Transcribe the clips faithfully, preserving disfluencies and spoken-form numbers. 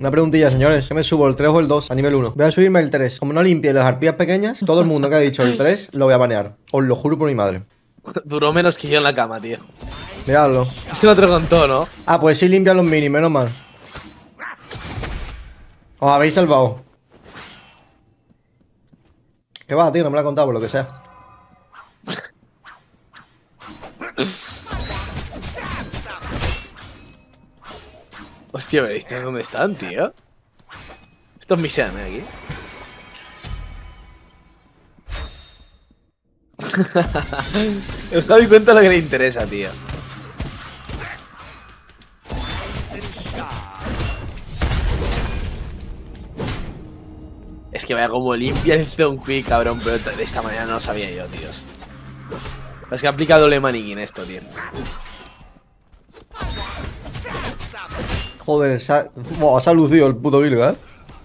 Una preguntilla, señores. ¿Qué me subo, el tres o el dos a nivel uno? Voy a subirme el tres. Como no limpie las arpías pequeñas, todo el mundo que ha dicho el tres lo voy a banear. Os lo juro por mi madre. Duró menos que yo en la cama, tío. Miradlo. Este no te lo contó, ¿no? Ah, pues sí limpian los mini, menos mal. Os habéis salvado. ¿Qué va, tío? No me lo ha contado por lo que sea. Hostia, ¿viste dónde están, tío? Esto es mi Sean, ¿eh? Aquí. El Javi cuenta lo que le interesa, tío. Es que vaya como limpia el Zone Quick, cabrón, pero de esta manera no lo sabía yo, tíos. Es que aplica doble maniquín esto, tío. Joder, se ha, oh, se ha lucido el puto Virgo, ¿eh?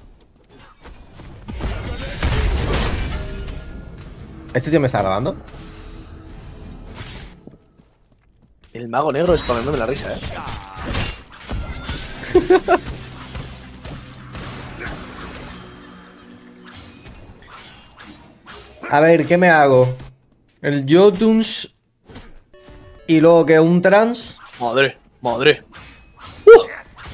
¿Este tío me está grabando? El mago negro spamándome la risa, eh. A ver, ¿qué me hago? El Jotuns. Y luego que un trans. Madre, madre. Uh.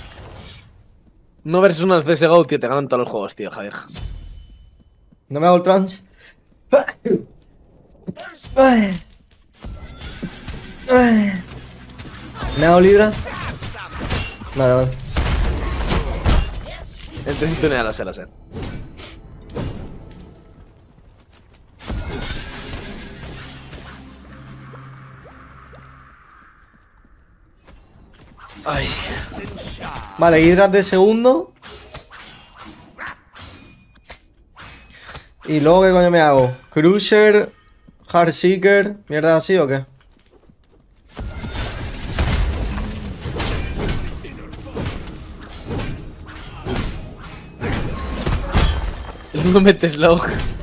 No versus uno al C S G O, tío, te ganan todos los juegos, tío, Javier. ¿No me hago el trans? Ay. Ay. ¿Me hago Libra? Vale, vale. Entonces tú no lo sé, lo sé. Ay. Vale, Hydras de segundo. Y luego, ¿qué coño me hago? Cruiser, Heartseeker, ¿mierda así o qué? No metes slow.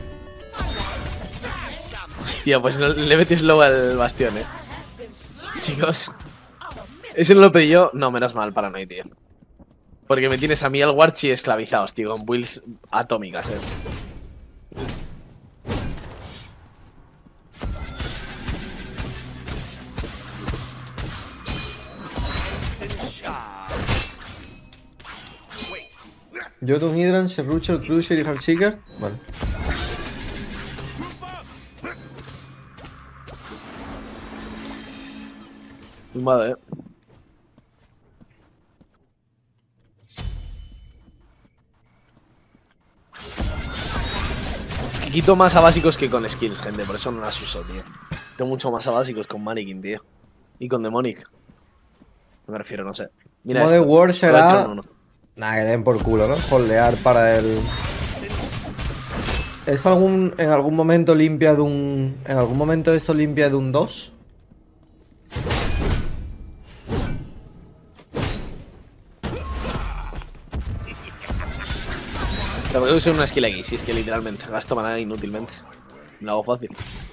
Hostia, pues no, le metes slow al bastión, eh. Chicos. Ese no lo pedí yo. No, menos mal para no, tío. Porque me tienes a mí al Warchi esclavizados, tío, con builds atómicas, eh. Jotun, Hydran, Serrucho, Cruiser y Heartseeker. Vale. Vale, eh. Es que quito más a básicos que con skills, gente, por eso no las uso, tío. Quito mucho más a básicos con Mannequin, tío. Y con Demonic. Me refiero, no sé. Mira Modern esto. War será... No, no, no. Nah, que den por culo, ¿no? Holdear para el... ¿Es algún... en algún momento limpia de un... ¿En algún momento eso limpia de un dos? Pero voy a usar una skill X, si es que literalmente gasto mana inútilmente. Me lo hago fácil.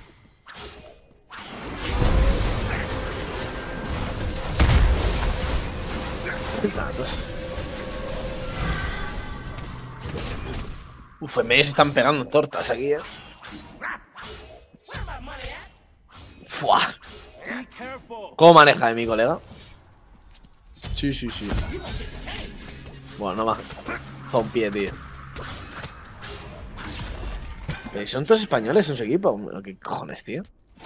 Datos. Uf, en medio se están pegando tortas aquí, eh. Fua. ¿Cómo maneja, eh, mi colega? Sí, sí, sí. Bueno, no más. Con pie, tío. ¿Son todos españoles en su equipo? ¿Qué cojones, tío?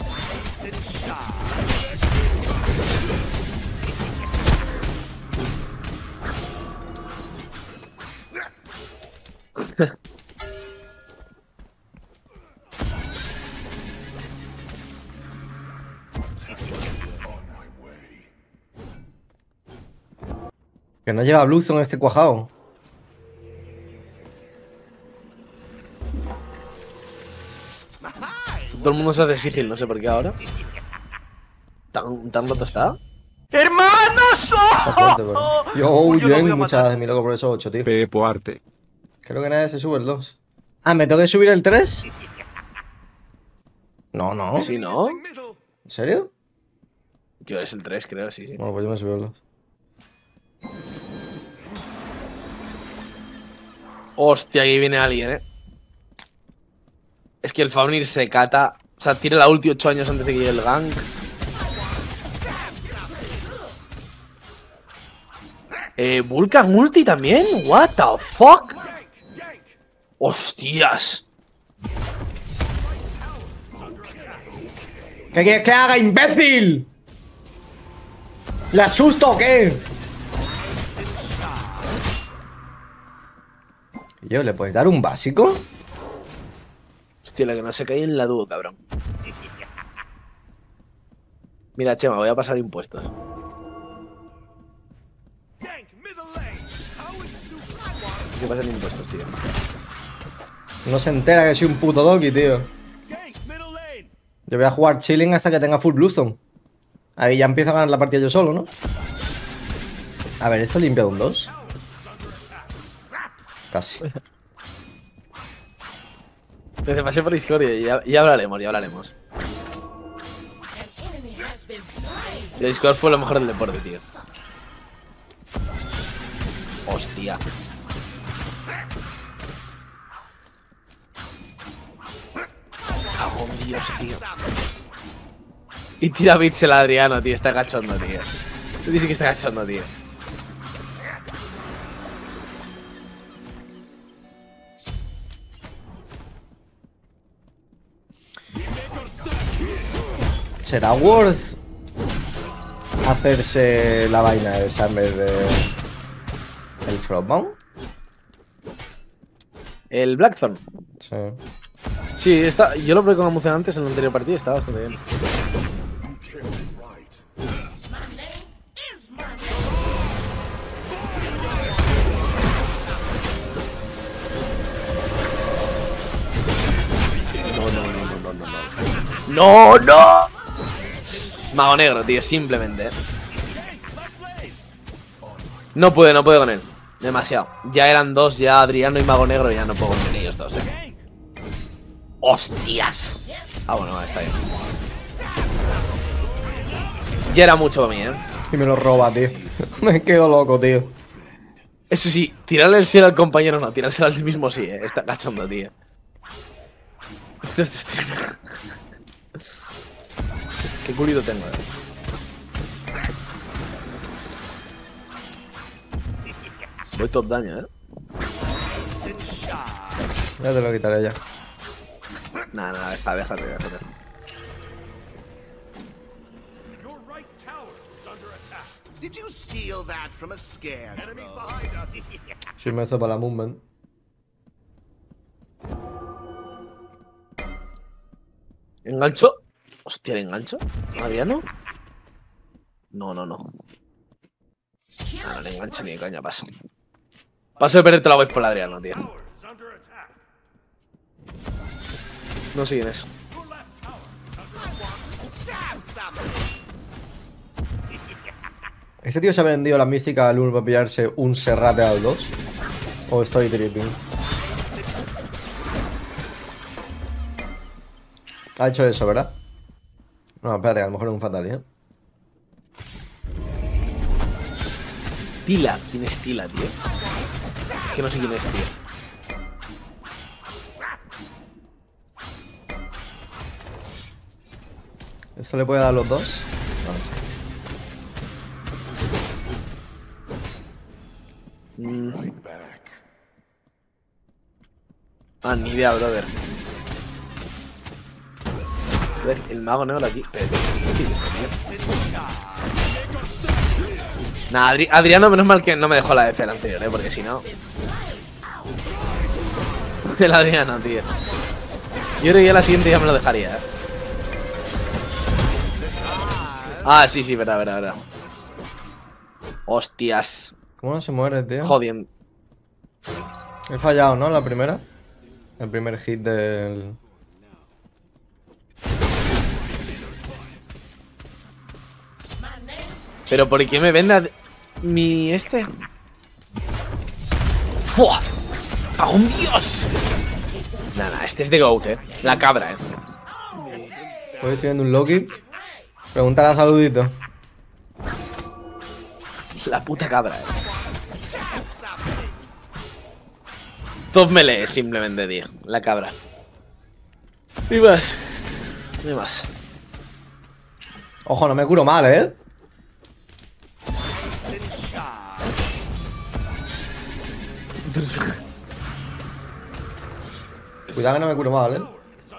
Que no lleva Bluestone este cuajado. Todo el mundo se hace sigil, no sé por qué ahora. ¿Tan, tan roto está? ¡Hermanos! Está fuerte, pero... Yo, Jen, muchas gracias, mi loco, por esos ocho, tío. Pepo Arte. Creo que nadie se sube el dos. Ah, ¿me tengo que subir el tres? No, no. Sí, ¿no? ¿En serio? Yo es el tres, creo, sí, sí. Bueno, pues yo me subí el dos. Hostia, aquí viene alguien, eh. Es que el Fafnir se cata. O sea, tira la ulti ocho años antes de que llegue el gank. Eh, Vulcan ulti también. What the fuck. Hostias. ¿Qué quieres que haga, imbécil? ¿Le asusto o qué? Yo, ¿le puedes dar un básico? Hostia, la que no se cae en la dúo, cabrón. Mira, Chema, voy a pasar impuestos. ¿Qué pasan impuestos, tío? No se entera que soy un puto Doki, tío. Yo voy a jugar chilling hasta que tenga full bluestone. Ahí ya empiezo a ganar la partida yo solo, ¿no? A ver, ¿esto limpia un dos? Casi. Te pasé por Discord y ya, ya hablaremos, ya hablaremos. El Discord fue lo mejor del deporte, tío. Hostia. Cago en Dios, tío. Y tira bits el Adriano, tío. Está cachondo, tío. Dice que está cachondo, tío. ¿Será worth hacerse la vaina esa en vez de el Frostbound? El Blackthorn. Sí. Sí, está, yo lo probé con Amucen antes en el anterior partido y estaba bastante bien. No, no, no, no, no, no. ¡No, no! Mago negro, tío, simplemente. ¿eh? No puede, no puede con él. Demasiado. Ya eran dos, ya Adriano y Mago Negro, ya no puedo con ellos dos, eh. ¡Hostias! Ah, bueno, vale, está bien. Ya era mucho para mí, eh. Y me lo roba, tío. Me quedo loco, tío. Eso sí, tirarle el cielo al compañero no, tirárselo al mismo sí, eh. Está cachondo, tío. Esto es streamer. Qué culito tengo, eh. Voy top daño, eh. Ya te lo quitaré ya. Nah, nah, deja, déjate, déjate. Did you steal that from a scare? Enemies behind us. Si me para la movement. ¿Engancho? Hostia, ¿le engancho? ¿Adriano? No, no, no. Ah, no le engancho ni de coña, paso. Paso de perderte la voz por el Adriano, tío. No siguen eso. ¿Este tío se ha vendido la mística al uno para pillarse un Serrate al dos? ¿O estoy tripping? Ha hecho eso, ¿verdad? No, espérate, a lo mejor es un fatal, ¿eh? Tila, ¿quién es Tila, tío? Es que no sé quién es, tío. ¿Esto le puede dar los dos? No, sí. Mm. Ah, ni idea, brother. A ver, el mago negro aquí. Espérate, ¿qué es esto, tío? Nah, Adri Adriano, menos mal que no me dejó la D C el anterior, eh, porque si no. El Adriano, tío. Yo creo que ya la siguiente ya me lo dejaría, eh. Ah, sí, sí, verdad, verdad, verdad. Hostias. ¿Cómo no se muere, tío? Jodiendo. He fallado, ¿no? La primera. El primer hit del... Pero ¿por qué me vende a... mi este? ¡Fua! ¡Cago en Dios! Nada, nah, este es de GOAT, eh. La cabra, eh. Estoy siguiendo un Loki. Pregúntale a Saludito. La puta cabra, eh. Top melee, simplemente, tío. La cabra. Y más. Y más. Ojo, no me curo mal, ¿eh? Cuidado que no me curo mal, ¿eh?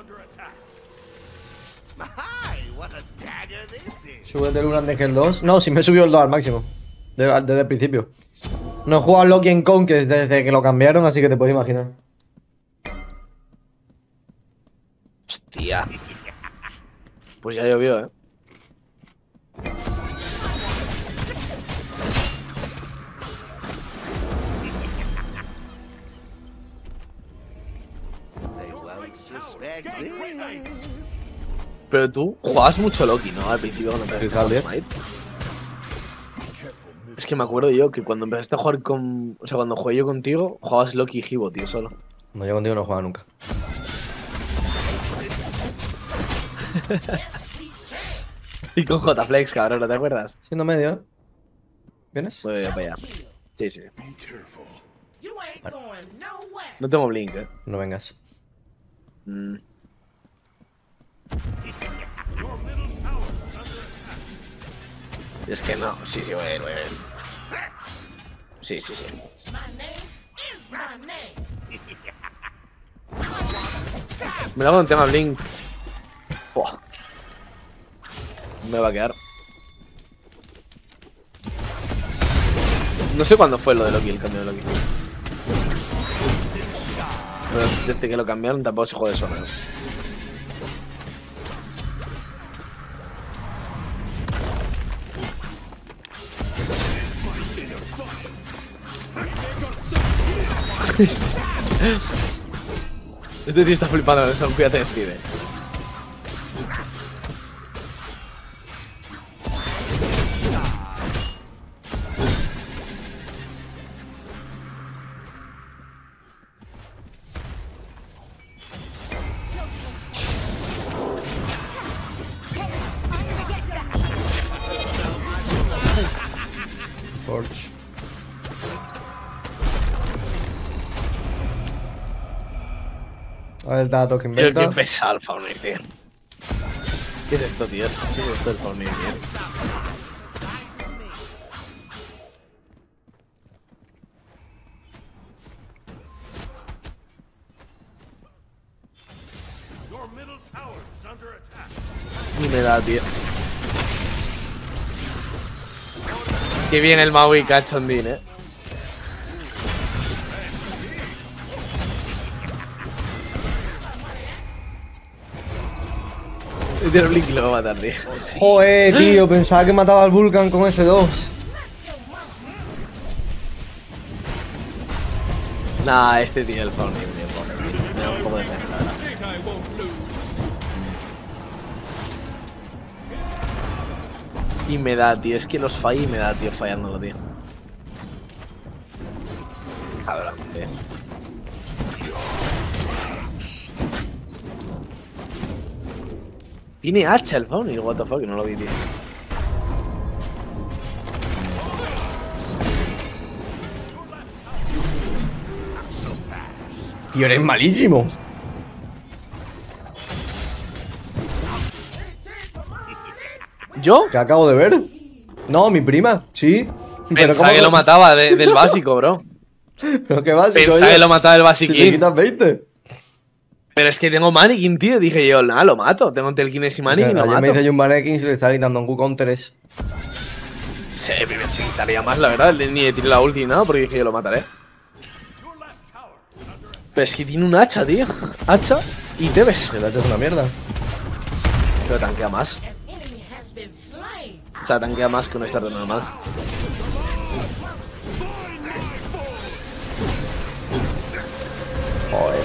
Hi, what a dagger this is. Súbete el uno antes que el dos. No, si me subió el dos al máximo. Desde, desde el principio. No he jugado Loki en Conquest desde que lo cambiaron, así que te puedes imaginar. Hostia. Pues ya llovió, eh. They won't suspect this. Pero tú jugabas mucho Loki, ¿no? Al principio cuando empezaste a jugar Smite. Es que me acuerdo yo que cuando empezaste a jugar con... O sea, cuando jugué yo contigo, jugabas Loki y Hibo, tío, solo. No, yo contigo no he jugado nunca. Y con J-Flex, cabrón, ¿no te acuerdas? Siendo medio, ¿eh? ¿Vienes? Voy para allá. Sí, sí. No tengo blink, eh. No vengas. Mm. Es que no, sí, sí, voy a ir, voy a ir. Sí, sí, sí. Me lo hago un tema blink. Buah. Me va a quedar. No sé cuándo fue lo de Loki, el cambio de Loki. Pero desde que lo cambiaron tampoco se juega de zona, ¿no? Este tío está flipando, cuídate de Speed. Forge. A ver el dato que Tío, inventa. qué pesado el Faunir, tío. ¿Qué es esto, tío? ¿Qué es esto el Faunir, tío? Ni me da, tío. Qué bien el Maui cachondín, eh. Tiene Blink y lo va a matar, tío. Joder, tío, pensaba que mataba al Vulcan con ese dos. Nah, este tío, el Faunir, tío, pobre. Me da un poco de pena, la verdad. Y me da, tío. Es que los falla y me da, tío, fallándolo, tío. Cabrón, tío. Tiene hacha el Faunir, what the fuck, no lo vi, tío. Tío, eres malísimo. ¿Yo? ¿Qué acabo de ver? No, mi prima, sí. Pero Pensaba ¿cómo que lo mataba de- del básico, bro. Pero qué básico, Pensaba oye. que lo mataba del Si le basiquín. quitas veinte. Pero es que tengo Mannequin, tío. Dije yo, nada, lo mato. Tengo Telkines y Mannequin y lo Ayer me mato. dice John Mannequin y se le está gritando un Q tres. Sí, primero se quitaría más, la verdad. Ni le tiré la ulti ni nada porque dije yo lo mataré. Pero es que tiene un hacha, tío. Hacha y te ves. El hacha es una mierda. Pero tanquea más. O sea, tanquea más que un starter normal. Joder.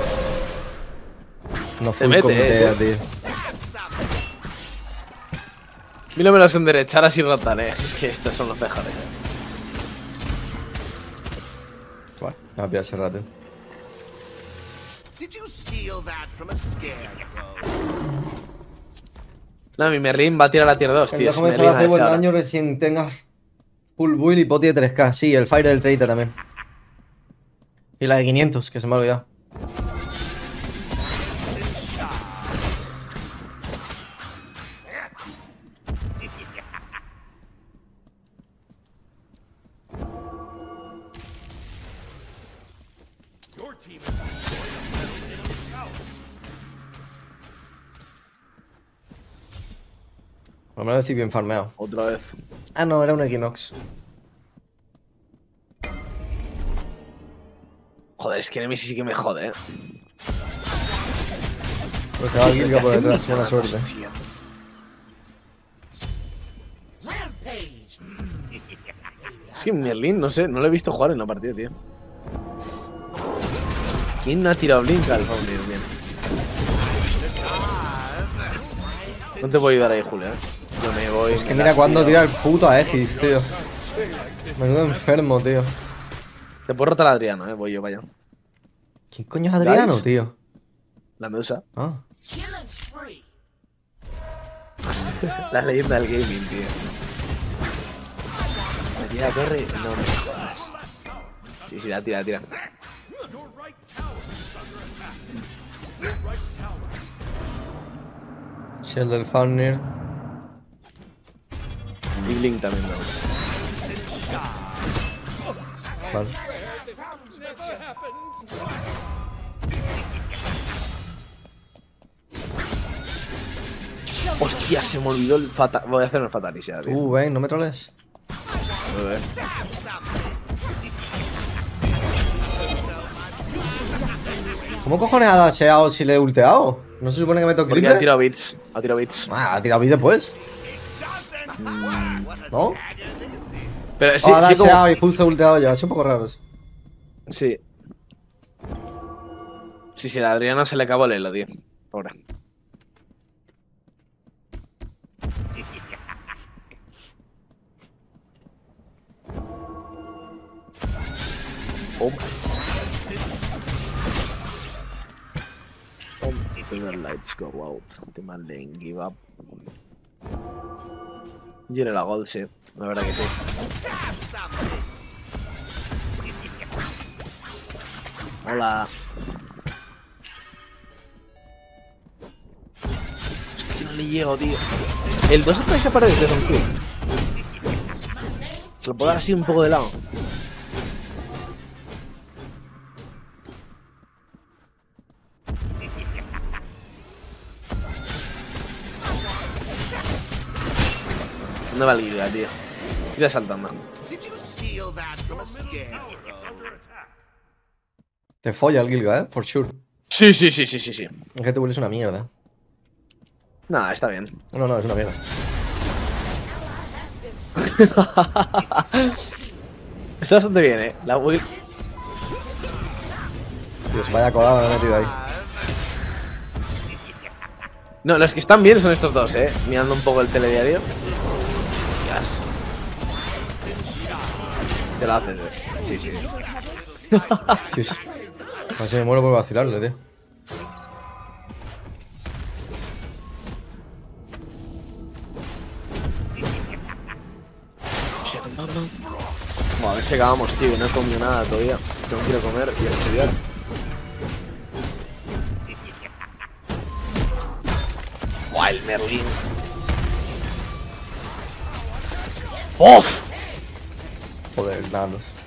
No Se full mete, cometea, eh, tío. Míramelos en derechar así rotan, eh. Es que estos son los mejores. Bueno, me voy a pillar ese rato. Did you steal that from a scarecrow? No, mi Merlin va a tirar la tier dos, tío. El Es déjame Merlin a hacer buen decir ahora. daño recién tengas full build y poti de tres K. Sí, el Fire del treinta también. Y la de quinientos, que se me ha olvidado. Vamos a ver si bien farmeado. Otra vez. Ah, no, era un Equinox. Joder, es que Nemesis sí que me jode, eh. Pues se va el Gilga por detrás, buena suerte. Hostia. Es que Merlin, no sé, no lo he visto jugar en la partida, tío. ¿Quién no ha tirado Blink al Foundry? Bien. No te puedo ayudar ahí, Julia, eh. Yo me voy. Es que mira cuándo tira el puto Aegis, tío. Menudo enfermo, tío. Te puedo rotar a Adriano, eh. Voy yo, vaya. ¿Quién coño es Adriano, Guys. tío? La medusa. Ah. La leyenda del gaming, tío. ¿La tira la torre? No me jodas. Sí, sí, la tira, la tira. Shell del Faunir. Y Blink también, no. Vale. Hostia, se me olvidó el fatal. Voy a hacer el fatalis ya, tío. Uh, ven, no me troles. Joder. ¿Cómo cojones ha dasheado si le he ulteado? ¿No se supone que me toque Porque creeper? ha tirado bits. Ha tirado bits. Ah, ha tirado vida después. ¿No? Pero sí, Ah, ha sí, como... dasheado y justo ulteado ya. Es un poco raro eso. Sí. Sí, sí, a Adriano se le acabó el elo, tío. Pobre. Oh my. Oh my. The lights go out. The man didn't give up. Yo la gold, sí. La verdad que sí. Hola. Hostia, no le llego, tío. El dos atrás aparece con Q. Se lo puedo dar así un poco de lado. ¿Dónde va el Gilga, tío? Irá saltando. Did you steal that from a scarecrow? Te folla el Gilga, eh, for sure. Sí, sí, sí, sí, sí, sí. Es que te vuelves una mierda. Nada, está bien. No, no, es una mierda. Está bastante bien, eh. La Will. Dios, vaya colada me he metido ahí. No, los que están bien son estos dos, eh. Mirando un poco el telediario. Hostias. Te lo haces, eh. Sí, sí. Chis. A ver si me muero por vacilarle, tío. Bueno, a ver si acabamos, tío. No he comido nada todavía. Tengo que ir a comer y a estudiar. Buah, el Merlin. ¡Off! Joder, nada.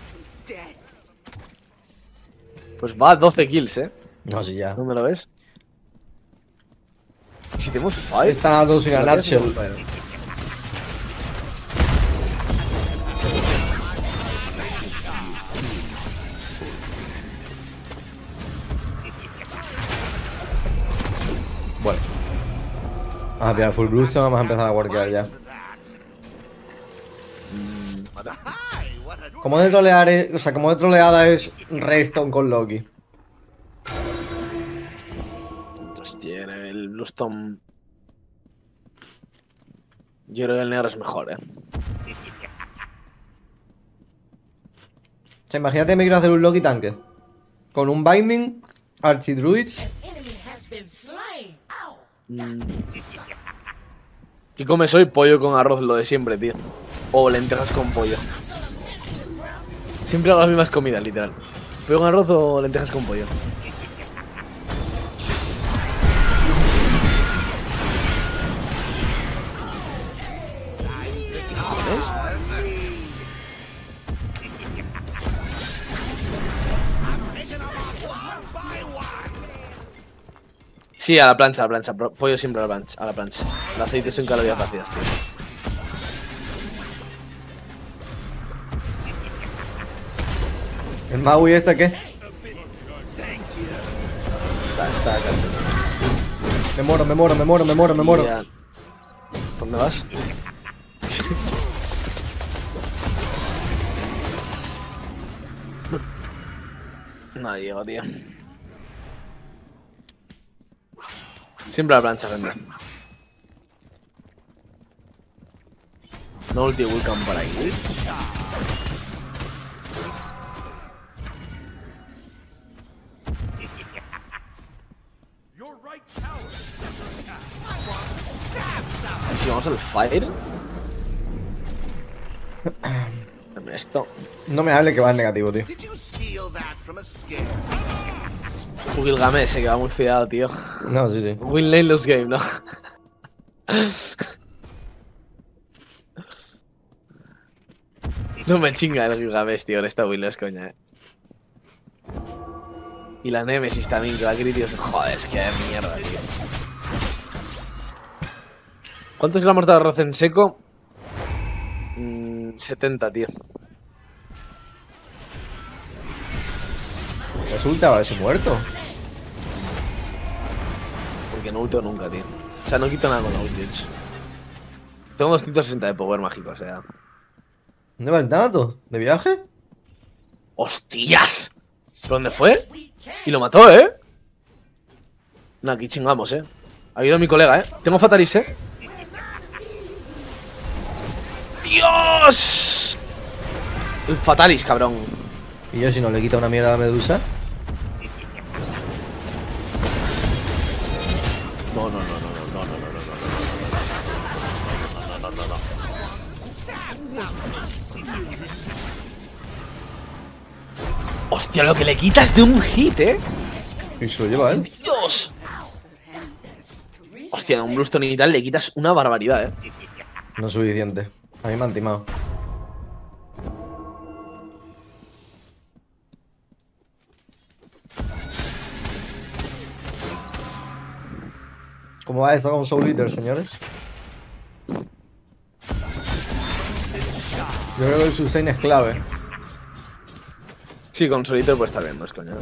Pues va a doce kills, eh. No, si ya. ¿Dónde lo ves? ¿Y si tenemos five? Están a todos en la nutshell. Bueno. Vamos a pillar full blues, vamos a empezar a workear ya. Hi, what a Como de trolear es, o sea, como de troleada es Raystone con Loki. Hostia, el Bluestone. Yo creo que el negro es mejor, eh. O sea, imagínate que me quiero hacer un Loki tanque. Con un Binding, Archidruids. Mm. ¿Qué comes hoy? Pollo con arroz, lo de siempre, tío. O lentejas con pollo. Siempre hago las mismas comidas, literal. ¿Pollo con arroz o lentejas con pollo? ¿Qué cojones? Sí, a la plancha, a la plancha. Pollo siempre a la plancha. A la plancha. El aceite son calorías vacías, tío. ¿El Maui este qué? Está, está cansado. Me muero, me muero, me muero, me muero, me muero. Ya. ¿Dónde vas? No llego, tío. Siempre a la plancha, gente. No ulti Vulcan por ahí. ¿Y si vamos al fire? Esto. No me hable que va en negativo, tío. Did you steal that from a scare? Gilgamesh se queda muy fiado, tío. No, sí, sí. Win lane los game, ¿no? No me chinga el Gilgamesh, tío, en esta win, no es coña, eh. Y la Nemesis también, que la Critios. Joder, es que de mierda, tío. ¿Cuántos gramos de arroz en seco? Mm, setenta, tío. Resulta haberse muerto. Porque no ulteo nunca, tío. O sea, no quito nada con la ulti, de hecho. Tengo doscientos sesenta de power mágico, o sea. ¿Dónde va el Thanatos? ¿De viaje? ¡Hostias! ¿Por dónde fue? Y lo mató, ¿eh? No, aquí chingamos, ¿eh? Ha ido mi colega, ¿eh? Tengo Fatalis, ¿eh? ¡Dios! El Fatalis, cabrón. ¿Y yo si no le quita una mierda a la Medusa? No, no, no, no, no, no, no, no, no, no, no, no, no, no, no. Hostia, lo que le quitas de un hit, ¿eh? Y se lo lleva él. ¡Dios! Hostia, de un Bluestone y tal le quitas una barbaridad, ¿eh? No es suficiente. A mí me han timado. ¿Cómo va esto con Soul Eater, señores? Yo creo que el sustain es clave. Sí, con Solitaire puede estar bien, no es coña.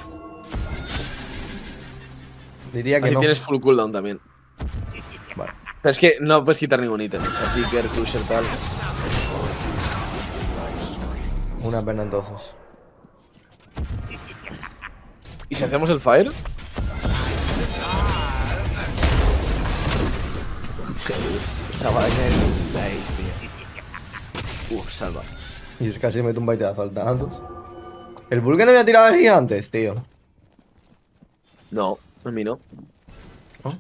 Diría que Así no. tienes full cooldown también. Vale. Pero es que no puedes quitar ningún ítem. O sea, Seeker, Crusher, tal. Una pena entonces. ¿Y si hacemos el fire? La vaina del Blaze, tío. Uf, salva. Y es casi mete un baiteazo al Thanatos. El Vulcan no había tirado de gigantes, tío. No, a mí no. ¿No?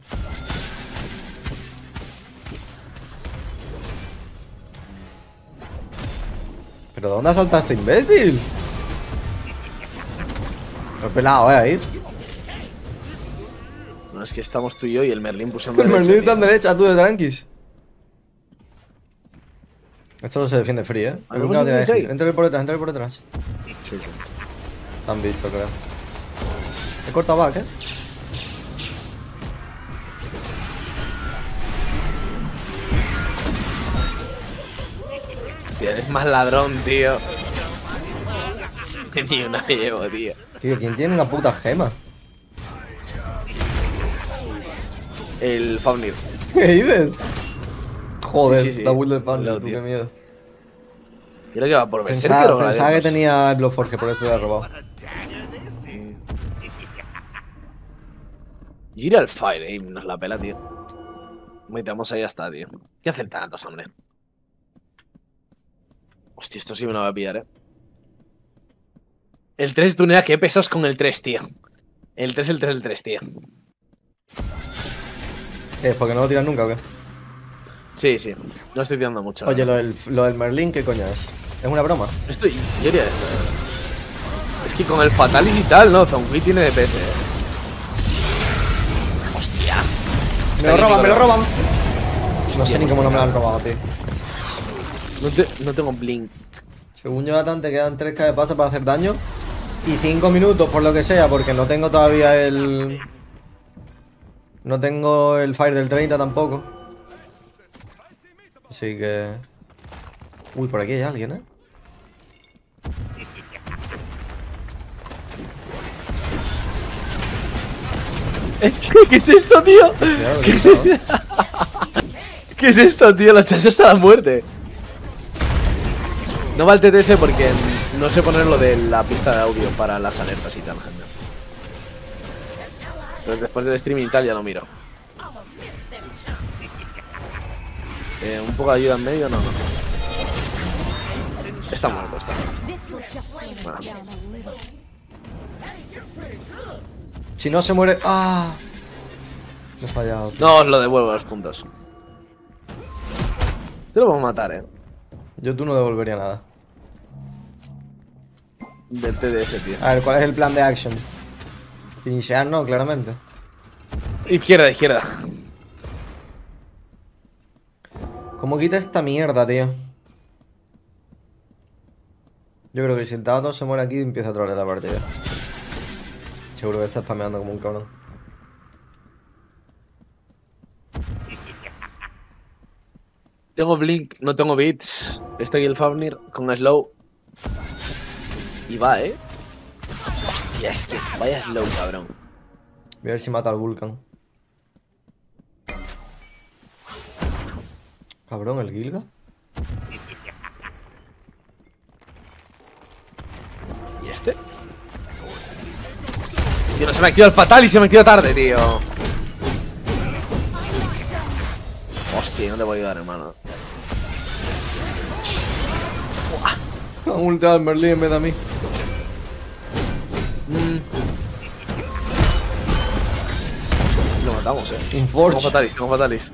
¿Pero dónde ha saltado este imbécil? Lo he pelado, eh, ahí. No, es que estamos tú y yo y el Merlin pusieron El derecha, Merlin está en tío. derecha, tú de tranquis. Esto no se defiende free, eh. ¿Ah, El no Vulcan no tiene defiende exit. Entra por detrás, entra por detrás. Sí, sí. Te han visto, creo. He cortado back, eh. Tío, eres más ladrón, tío. Ni una llevo, tío. Tío, ¿quién tiene una puta gema? El Faunir. ¿Qué dices? Joder, Sí, sí, sí. la build de Fan, Lo, tú, tío. qué miedo. Creo que va por Berserker Pensaba, o pensaba que Gladiator. tenía el Bloodforge, por eso le he robado. Yo iré al Fire, eh, nos la pela, tío. Metamos ahí hasta, tío. ¿Qué hace el Thanatos, hombre? Hostia, esto sí me lo voy a pillar, eh. El tres tunea, qué pesos con el tres, tío. El tres, el tres, el tres, tío. ¿Qué? ¿Porque no lo tiras nunca o qué? Sí, sí. No estoy tirando mucho. Oye, ¿no? lo del, lo del Merlin, ¿qué coño es? ¿Es una broma? Estoy. Yo haría esto, eh. Es que con el Fatalis y tal, no, Zongui tiene D P S, eh. Hostia. Me lo roban, me lo roban. No sé Hostia, ni cómo no me lo han robado, tío. No, te, no tengo blink. Según Jonathan, te quedan tres K de paso para hacer daño. Y cinco minutos, por lo que sea, porque no tengo todavía el... No tengo el fire del treinta tampoco. Así que... Uy, por aquí hay alguien, ¿eh? Es que, ¿qué es esto, tío? Cuidado, ¿Qué, cuidado. ¿Qué es esto, tío? Lo echas hasta la muerte. No va el T T S porque no sé poner lo de la pista de audio para las alertas y tal, gente. Pero después del streaming y tal ya no miro. Eh, un poco de ayuda en medio, no, no. Está muerto, está muerto. Bueno. Si no se muere... ¡Ah! Me he fallado. No os lo devuelvo los puntos. Este lo vamos a matar, eh. Yo tú no devolvería nada. Del T D S, tío. A ver, ¿cuál es el plan de action? Finishear, no, claramente. Izquierda, izquierda. ¿Cómo quita esta mierda, tío? Yo creo que si el Tato se muere aquí, empieza a trolear la partida. Seguro que está spameando como un cabrón. Tengo Blink, no tengo Beats. Este aquí el Fafnir con Slow. Y va, eh. Hostia, es que vaya Slow, cabrón. Voy a ver si mata al Vulcan. Cabrón, el Gilga. ¿Y este? Tío, no se me activa el fatal y se me activa tarde, tío. Hostia, no te voy a ayudar, hermano. Ha ultado al Merlin en vez de a mí. Mm. Lo matamos, eh. Un Forge. Tengo fatalis, tengo fatalis.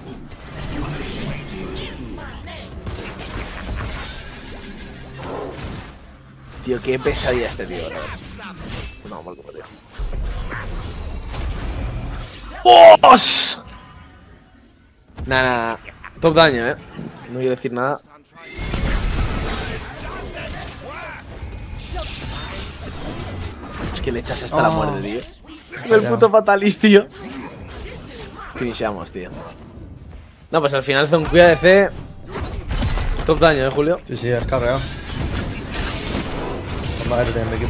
Tío, qué pesadilla este tío, ¿verdad? No, mal como tío. ¡Os! Nah, nah, nah. Top daño, eh. No quiero decir nada. Es que le echas hasta Oh. la muerte, tío. El puto fatalis, tío. Finishamos, tío. No, pues al final Zongui A D C. Top daño, eh, Julio. Sí, sí, has cargado. Madre de mi equipo.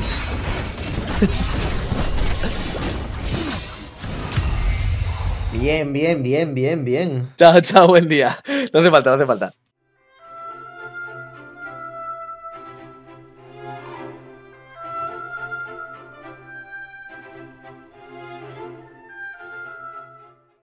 Bien, bien, bien, bien, bien. Chao, chao, buen día. No hace falta, no hace falta.